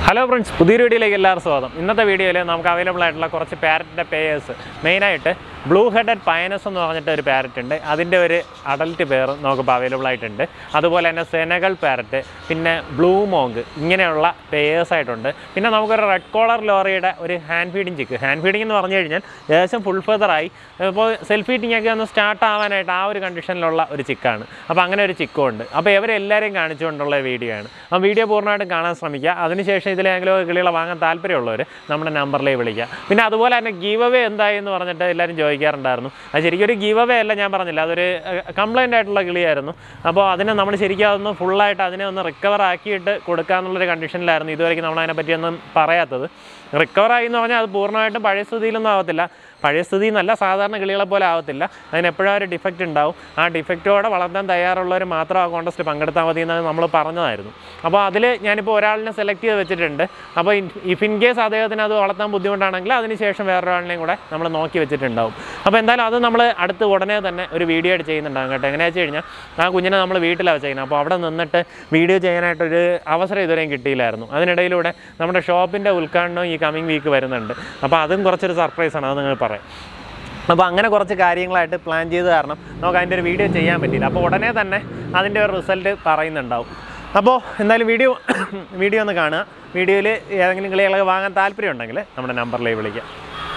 Hello friends, പുതിയൊരു വീഡിയോയിലേക്ക് എല്ലാവർക്കും സ്വാഗതം. ഇന്നത്തെ വീഡിയോയിൽ നമുക്ക് അവൈലബിൾ ആയിട്ടുള്ള കുറച്ച് പാരറ്റിന്റെ പേയേഴ്സ് മെയിനായിട്ട് ബ്ലൂ ഹെഡഡ് പയനസ് എന്ന് പറഞ്ഞിട്ട് ഒരു പാരറ്റ് ഉണ്ട്. അതിൻ്റെ ഒരു അഡൽട്ട് പെയർ നമുക്കിപ്പോൾ അവൈലബിൾ ആയിട്ടുണ്ട്. അതുപോലെ തന്നെ സെനഗൽ പാരറ്റ്, പിന്നെ ബ്ലൂ മോങ്ക്, ഇങ്ങനെയുള്ള പേയേഴ്സ് ആയിട്ടുണ്ട്. പിന്നെ നമുക്കൊരു റെഡ് കോളർ ലോറിയുടെ ഒരു hand feeding chick. Hand feeding എന്ന് പറഞ്ഞു കഴിഞ്ഞാൽ ഏകദേശം ഫുൾ ഫെദറായി, ഇപ്പോൾ സെൽഫ് ഫീഡിംഗ് ഒക്കെ ഒന്ന് സ്റ്റാർട്ട് ആവാനായിട്ട് ആ ഒരു കണ്ടീഷനിലുള്ള ഒരു ചിക്കാണ്. അപ്പോൾ അങ്ങനെ ഒരു ചിക്കും ഉണ്ട്. അപ്പോൾ ഇവരെല്ലാവരെയും കാണിച്ചുകൊണ്ടുള്ള വീഡിയോ ആണ്. ആ വീഡിയോ പൂർണ്ണമായിട്ടും കാണാൻ ശ്രമിക്കുക. അതിനുശേഷം ഇതിലെങ്കിലും കിളികളെ വാങ്ങാൻ താല്പര്യമുള്ളവർ നമ്മുടെ നമ്പറിലേക്ക് വിളിക്കുക. പിന്നെ അതുപോലെ തന്നെ ഗീവ് അവേ എന്തായി എന്ന് പറഞ്ഞിട്ട് എല്ലാവരും ചോദിക്കാറുണ്ടായിരുന്നു. അത് ശരിക്കും ഒരു ഗീവ് അവേ അല്ല, ഞാൻ പറഞ്ഞില്ല, അതൊരു കംപ്ലൈൻ്റ് ആയിട്ടുള്ള കിളിയായിരുന്നു. അപ്പോൾ അതിനെ നമ്മൾ ശരിക്കും അതൊന്ന് ഫുള്ളായിട്ട് അതിനെ ഒന്ന് റിക്കവർ ആക്കിയിട്ട് കൊടുക്കാമെന്നുള്ളൊരു കണ്ടീഷനിലായിരുന്നു. ഇതുവരെയ്ക്കും നമ്മളതിനെ പറ്റിയൊന്നും പറയാത്തത്. റിക്കവറായി എന്ന് പറഞ്ഞാൽ അത് പൂർണ്ണമായിട്ടും പഴയ സ്ഥിതിയിലൊന്നും ആവത്തില്ല. പഴയ സ്ഥിതി എന്നല്ല, സാധാരണ കിളികളെ പോലെ ആവത്തില്ല. അതിനെപ്പോഴും ഒരു ഡിഫക്റ്റ് ഉണ്ടാവും. ആ ഡിഫക്റ്റോടെ വളർത്താൻ തയ്യാറുള്ളവർ മാത്രം ആ കോൺടെസ്റ്റിൽ പങ്കെടുത്താൽ മതി എന്ന് നമ്മൾ പറഞ്ഞതായിരുന്നു. അപ്പോൾ അതിൽ ഞാനിപ്പോൾ ഒരാളിനെ സെലക്ട് ചെയ്ത് വെച്ചിട്ടുണ്ട്. അപ്പോൾ ഇൻ കേസ് അദ്ദേഹത്തിന് അത് വളർത്താൻ ബുദ്ധിമുട്ടാണെങ്കിൽ അതിന് ശേഷം വേറൊരാളിനെയും കൂടെ നമ്മൾ നോക്കി വെച്ചിട്ടുണ്ടാവും. അപ്പോൾ എന്തായാലും അത് നമ്മൾ അടുത്ത് ഉടനെ തന്നെ ഒരു വീഡിയോ ആയിട്ട് ചെയ്യുന്നുണ്ടാകും കേട്ടോ. എങ്ങനെയാണെന്ന് വെച്ച് കഴിഞ്ഞാൽ ആ കുഞ്ഞിനെ നമ്മൾ വീട്ടിലാണ് വെച്ചേക്കുന്നത്. അപ്പോൾ അവിടെ നിന്നിട്ട് വീഡിയോ ചെയ്യാനായിട്ടൊരു അവസരം ഇതുവരെയും കിട്ടിയില്ലായിരുന്നു. അതിനിടയിലൂടെ നമ്മുടെ ഷോപ്പിൻ്റെ ഉദ്ഘാടനം ഈ കമ്മിങ് വീക്ക് വരുന്നുണ്ട്. അപ്പോൾ അതും കുറച്ചൊരു സർപ്രൈസാണ്, അത് നിങ്ങൾ പറയാം. അപ്പോൾ അങ്ങനെ കുറച്ച് കാര്യങ്ങളായിട്ട് പ്ലാൻ ചെയ്ത് കാരണം നമുക്ക് അതിൻ്റെ ഒരു വീഡിയോ ചെയ്യാൻ പറ്റിയില്ല. അപ്പോൾ ഉടനെ തന്നെ അതിൻ്റെ ഒരു റിസൾട്ട് പറയുന്നുണ്ടാവും. അപ്പോൾ എന്തായാലും വീഡിയോ ഒന്ന് കാണുക. വീഡിയോയിൽ ഏതെങ്കിലും കിളികളൊക്കെ വാങ്ങാൻ താല്പര്യം ഉണ്ടെങ്കിൽ നമ്മുടെ നമ്പറിലേക്ക് വിളിക്കാം.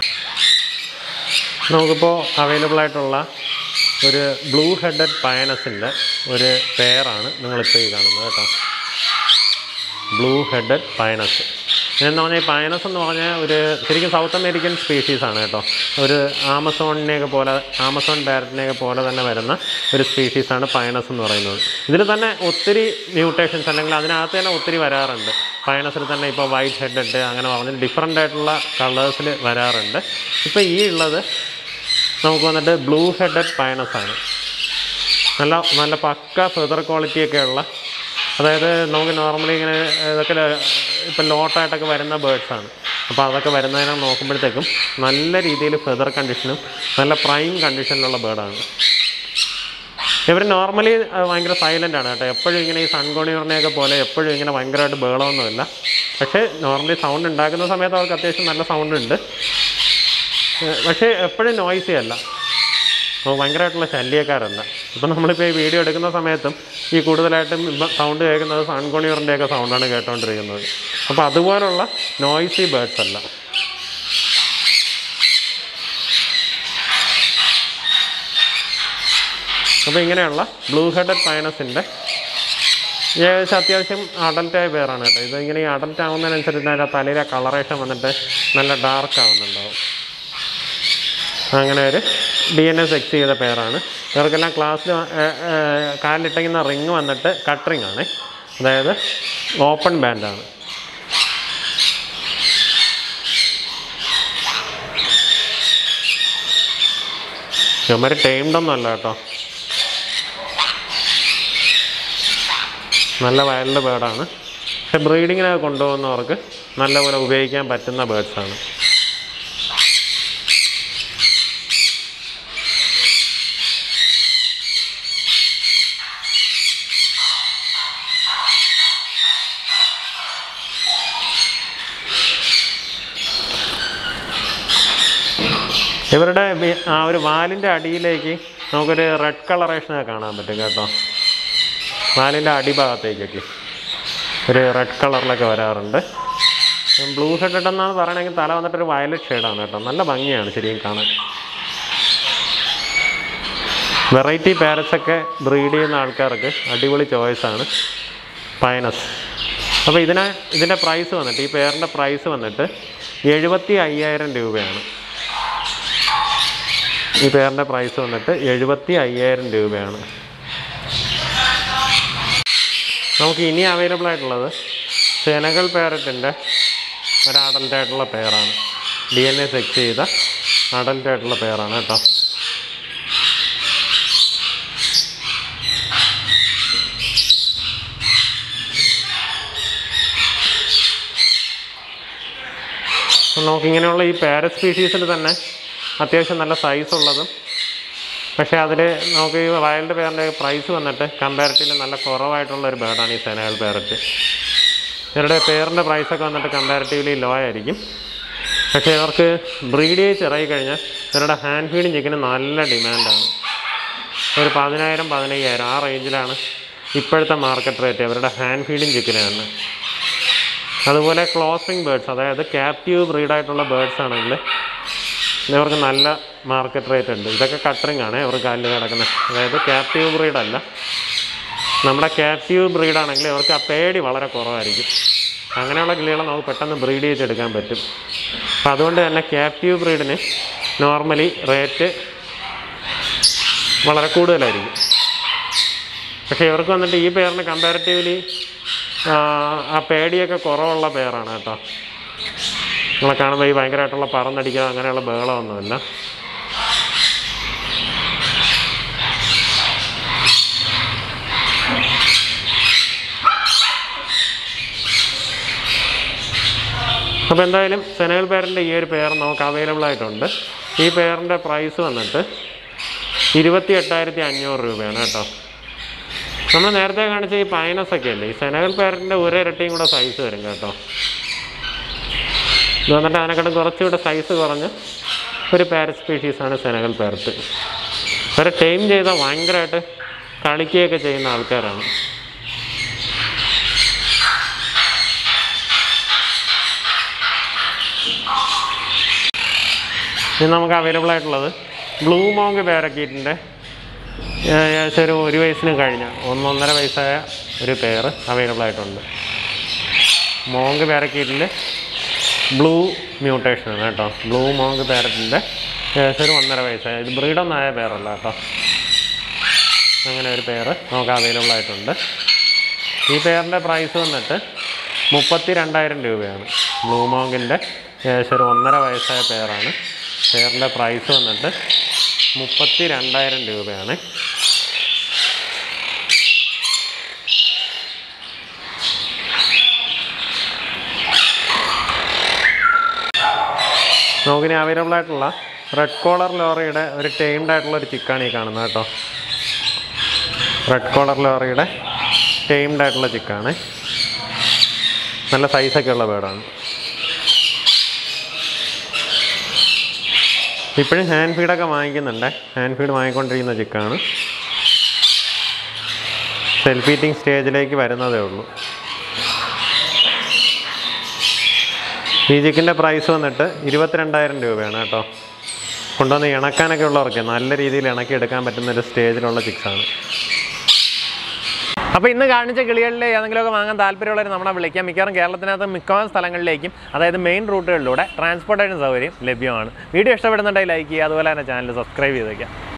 നമുക്കിപ്പോൾ അവൈലബിൾ ആയിട്ടുള്ള ഒരു ബ്ലൂ ഹെഡഡ് പയനസിൻ്റെ ഒരു പെയറാണ് നിങ്ങളിപ്പോൾ ഈ കാണുന്നത് കേട്ടോ. ബ്ലൂ ഹെഡഡ് പയനസ് എന്ന് പറഞ്ഞാൽ ഈ പയനസ് എന്ന് പറഞ്ഞാൽ ഒരു ശരിക്കും സൗത്ത് അമേരിക്കൻ സ്പീഷീസാണ് കേട്ടോ. ഒരു ആമസോൺ പാരറ്റിനെയൊക്കെ പോലെ തന്നെ വരുന്ന ഒരു സ്പീഷീസാണ് പയനസ് എന്ന് പറയുന്നത്. ഇതിൽ തന്നെ ഒത്തിരി മ്യൂട്ടേഷൻസ് അല്ലെങ്കിൽ അതിനകത്ത് തന്നെ ഒത്തിരി വരാറുണ്ട്. പയനസിൽ തന്നെ ഇപ്പോൾ വൈറ്റ് ഹെഡഡ് അങ്ങനെ പറഞ്ഞാൽ ഡിഫറൻ്റ് ആയിട്ടുള്ള കളേഴ്സിൽ വരാറുണ്ട്. ഇപ്പോൾ ഈ ഉള്ളത് നമുക്ക് വന്നിട്ട് ബ്ലൂ ഹെഡഡ് പയനസാണ്. നല്ല പക്ക ഫെദർ ക്വാളിറ്റിയൊക്കെയുള്ള, അതായത് നമുക്ക് നോർമലി ഇങ്ങനെ ഇതൊക്കെ ഇപ്പം ലോട്ടായിട്ടൊക്കെ വരുന്ന ബേഡ്സാണ്. അപ്പോൾ അതൊക്കെ വരുന്നതിനെ നോക്കുമ്പോഴത്തേക്കും നല്ല രീതിയിൽ ഫെദർ കണ്ടീഷനും നല്ല പ്രൈം കണ്ടീഷനിലുള്ള ബേഡാണ്. ഇവർ നോർമലി ഭയങ്കര സൈലൻ്റാണ് കേട്ടോ. എപ്പോഴും ഇങ്ങനെ ഈ സൺകോണിയൂറിനെയൊക്കെ പോലെ എപ്പോഴും ഇങ്ങനെ ഭയങ്കരമായിട്ട് ബഹളമൊന്നുമില്ല. പക്ഷേ നോർമലി സൗണ്ട് ഉണ്ടാക്കുന്ന സമയത്ത് അവർക്ക് അത്യാവശ്യം നല്ല സൗണ്ട് ഉണ്ട്. പക്ഷേ എപ്പോഴും നോയ്സി അല്ല, ഭയങ്കരമായിട്ടുള്ള ശല്യക്കാരല്ല. ഇപ്പം നമ്മളിപ്പോൾ ഈ വീഡിയോ എടുക്കുന്ന സമയത്തും ഈ കൂടുതലായിട്ടും സൗണ്ട് കേൾക്കുന്നത് സൺകോണിയൂറിൻ്റെയൊക്കെ സൗണ്ടാണ് കേട്ടുകൊണ്ടിരിക്കുന്നത്. അപ്പോൾ അതുപോലുള്ള നോയ്സി ബേഡ്സ് അല്ല. അപ്പോൾ ഇങ്ങനെയുള്ള ബ്ലൂ ഹെഡഡ് പയനസിൻ്റെ ഏകദേശം അത്യാവശ്യം അഡൽട്ടായ പേരാണ് കേട്ടോ. ഇതിങ്ങനെ ഈ അഡൽട്ട് ആവുന്നതിനനുസരിച്ച് അതിൻ്റെ തലയിലെ കളറേഷൻ വന്നിട്ട് നല്ല ഡാർക്ക് ആവുന്നുണ്ടാവും. അങ്ങനെ ഒരു DNA സെക്സ് ചെയ്ത പേരാണ്. ഇവർക്കെല്ലാം ക്ലാസ്സിൽ കാലിലിട്ടിരിക്കുന്ന റിങ് വന്നിട്ട് കട്ട് റിങ് ആണ്, അതായത് ഓപ്പൺ ബാൻഡാണ്. ഇവന്മാർ ടൈംഡൊന്നും അല്ല കേട്ടോ, നല്ല വൈൽഡ് ബേർഡാണ്. പക്ഷെ ബ്രീഡിങ്ങിനൊക്കെ കൊണ്ടുപോകുന്നവർക്ക് നല്ലപോലെ ഉപയോഗിക്കാൻ പറ്റുന്ന ബേഡ്സാണ്. ഇവരുടെ ആ ഒരു വാലിൻ്റെ അടിയിലേക്ക് നമുക്കൊരു റെഡ് കളറേഷനൊക്കെ കാണാൻ പറ്റും കേട്ടോ. വാലിൻ്റെ അടിഭാഗത്തേക്കൊക്കെ ഒരു റെഡ് കളറിലൊക്കെ വരാറുണ്ട്. ബ്ലൂ ഹെഡഡ് എന്നാണ് പറയണമെങ്കിൽ തല വന്നിട്ടൊരു വയലറ്റ് ഷെയ്ഡാണ് കേട്ടോ. നല്ല ഭംഗിയാണ് ശരിക്കും കാണാൻ. വെറൈറ്റി പാരറ്റ്സൊക്കെ ബ്രീഡ് ചെയ്യുന്ന ആൾക്കാർക്ക് അടിപൊളി ചോയ്സാണ് പയനസ്. അപ്പോൾ ഇതിൻ്റെ പ്രൈസ് വന്നിട്ട്, ഈ പെയറിൻ്റെ പ്രൈസ് വന്നിട്ട് 75,000 രൂപയാണ്. ഈ പെയറിൻ്റെ പ്രൈസ് വന്നിട്ട് 75,000 രൂപയാണ്. നമുക്ക് ഇനി അവൈലബിൾ ആയിട്ടുള്ളത് സെനഗൽ പാരറ്റിൻ്റെ ഒരു അഡൽട്ടായിട്ടുള്ള പെയറാണ്. DNA സെക്സ് ചെയ്ത അഡൽട്ടായിട്ടുള്ള പെയറാണ് കേട്ടോ. നമുക്കിങ്ങനെയുള്ള ഈ പാരറ്റ് സ്പീഷീസിൽ തന്നെ അത്യാവശ്യം നല്ല സൈസുള്ളതും, പക്ഷേ അതിൽ നമുക്ക് ഈ വൈൽഡ് പെയറിൻ്റെ പ്രൈസ് വന്നിട്ട് കമ്പാരിറ്റീവ്ലി നല്ല കുറവായിട്ടുള്ളൊരു ബേർഡാണ് ഈ സെനഗൽ പാരറ്റ്. ഇവരുടെ പെയറിൻ്റെ പ്രൈസൊക്കെ വന്നിട്ട് കമ്പാരിറ്റീവ്ലി ലോ ആയിരിക്കും. പക്ഷേ ഇവർക്ക് ബ്രീഡ് ചെയ്ത് ഇറങ്ങിക്കഴിഞ്ഞാൽ ഇവരുടെ ഹാൻഡ് ഫീഡിങ് ചിക്കന് നല്ല ഡിമാൻഡാണ്. ഒരു 10,000-15,000 ആ റേഞ്ചിലാണ് ഇപ്പോഴത്തെ മാർക്കറ്റ് റേറ്റ് ഇവരുടെ ഹാൻഡ് ഫീഡിങ് ചിക്കനാണ്. അതുപോലെ ക്ലോസിങ് ബേർഡ്സ്, അതായത് ക്യാപ്റ്റീവ് ബ്രീഡായിട്ടുള്ള ബേർഡ്സ് ആണെങ്കിൽ ഇവർക്ക് നല്ല മാർക്കറ്റ് റേറ്റ് ഉണ്ട്. ഇതൊക്കെ കട്ടറിങ് ആണ് ഇവർ കാലിൽ കിടക്കുന്നത്. അതായത് ക്യാപ്റ്റീവ് ബ്രീഡല്ല. നമ്മുടെ ക്യാപ്റ്റീവ് ബ്രീഡാണെങ്കിൽ ഇവർക്ക് ആ പേടി വളരെ കുറവായിരിക്കും. അങ്ങനെയുള്ള കിളികളെ നമുക്ക് പെട്ടെന്ന് ബ്രീഡ് ചെയ്തെടുക്കാൻ പറ്റും. അപ്പം അതുകൊണ്ട് തന്നെ ക്യാപ്റ്റീവ് ബ്രീഡിന് നോർമലി റേറ്റ് വളരെ കൂടുതലായിരിക്കും. പക്ഷേ ഇവർക്ക് വന്നിട്ട് ഈ പെയറിന് കമ്പാരിറ്റീവ്ലി ആ പേടിയൊക്കെ കുറവുള്ള പെയറാണ് കേട്ടോ. നമ്മളെ കാണുമ്പോൾ ഈ ഭയങ്കരമായിട്ടുള്ള പറന്നടിക്കുക അങ്ങനെയുള്ള ബഹളമൊന്നുമില്ല. അപ്പോൾ എന്തായാലും സെനഗൽ പാരറ്റിൻ്റെ ഈ ഒരു പെയർ നമുക്ക് അവൈലബിൾ ആയിട്ടുണ്ട്. ഈ പെയറിൻ്റെ പ്രൈസ് വന്നിട്ട് 28,500 രൂപയാണ് കേട്ടോ. നമ്മൾ നേരത്തെ കാണിച്ച ഈ പൈനസ് ഒക്കെ അല്ലേ, ഈ സെനഗൽ പാരറ്റിൻ്റെ ഒരിരട്ടിയും കൂടെ സൈസ് വരും കേട്ടോ. ഇത് വന്നിട്ട് അതിനെക്കാട്ടും കുറച്ചുകൂടെ സൈസ് കുറഞ്ഞ ഒരു പാരറ്റ് സ്പീഷീസാണ് സെനഗൽ പാരറ്റ്. അവരെ ടൈം ചെയ്താൽ ഭയങ്കരമായിട്ട് കളിക്കുകയൊക്കെ ചെയ്യുന്ന ആൾക്കാരാണ്. ഇനി നമുക്ക് അവൈലബിൾ ആയിട്ടുള്ളത് ബ്ലൂ മോങ്ക് പാരക്കീറ്റിൻ്റെ ഏകദേശം ഒരു വയസ്സിന് കഴിഞ്ഞ 1-1.5 വയസ്സായ ഒരു പെയർ അവൈലബിൾ ആയിട്ടുണ്ട്. മോങ്ക് പാരക്കീറ്റിൽ ബ്ലൂ മ്യൂട്ടേഷനാണ് കേട്ടോ. ബ്ലൂ മോങ്ക് പാരറ്റിൻ്റെ ഏകദേശം ഒരു 1.5 വയസ്സായ, ഇത് ബ്രീഡൊന്നായ പെയറല്ല കേട്ടോ. അങ്ങനെ ഒരു പെയർ നമുക്ക് അവൈലബിൾ ആയിട്ടുണ്ട്. ഈ പെയറിൻ്റെ പ്രൈസ് വന്നിട്ട് 32,000 രൂപയാണ്. ബ്ലൂ മോങ്കിൻ്റെ ഏകദേശം ഒരു 1.5 വയസ്സായ പെയറാണ്. പെയറിൻ്റെ പ്രൈസ് വന്നിട്ട് 32,000 രൂപയാണ്. നമുക്കിനി അവൈലബിൾ ആയിട്ടുള്ള റെഡ് കോളർ ലോറിയുടെ ഒരു ടൈംഡ് ആയിട്ടുള്ള ഒരു ചിക്കാണ് ഈ കാണുന്നത് കേട്ടോ. റെഡ് കോളർ ലോറിയുടെ ടൈംഡ് ആയിട്ടുള്ള ചിക്കാണ്. നല്ല സൈസൊക്കെ ഉള്ള ബേർഡാണ്. ഇപ്പോഴും ഹാൻഡ് ഫീഡൊക്കെ വാങ്ങിക്കുന്നുണ്ട്. ഹാൻഡ് ഫീഡ് വാങ്ങിക്കൊണ്ടിരിക്കുന്ന ചിക്കാണ്. സെൽഫ് ഈറ്റിംഗ് സ്റ്റേജിലേക്ക് വരുന്നതേ ഉള്ളൂ. ഈ ചിക്കിൻ്റെ പ്രൈസ് വന്നിട്ട് 22,000 രൂപയാണ് കേട്ടോ. കൊണ്ടുവന്ന് ഇണക്കാനൊക്കെ ഉള്ളവർക്ക് നല്ല രീതിയിൽ ഇണക്കി എടുക്കാൻ പറ്റുന്നൊരു സ്റ്റേജിലുള്ള ചിക്സാണ്. അപ്പോൾ ഇന്ന് കാണിച്ച കിളികളിൽ ഏതെങ്കിലുമൊക്കെ വാങ്ങാൻ താല്പര്യമുള്ളവർ നമ്മളെ വിളിക്കാം. മിക്കവാറും കേരളത്തിനകത്ത് മിക്കവാറും സ്ഥലങ്ങളിലേക്കും, അതായത് മെയിൻ റൂട്ടുകളിലൂടെ ട്രാൻസ്പോർട്ടേഷൻ സൗകര്യം ലഭ്യമാണ്. വീഡിയോ ഇഷ്ടപ്പെടുന്നുണ്ടെങ്കിൽ ലൈക്ക് ചെയ്യുക, അതുപോലെ തന്നെ ചാനൽ സബ്സ്ക്രൈബ് ചെയ്തേക്കാം.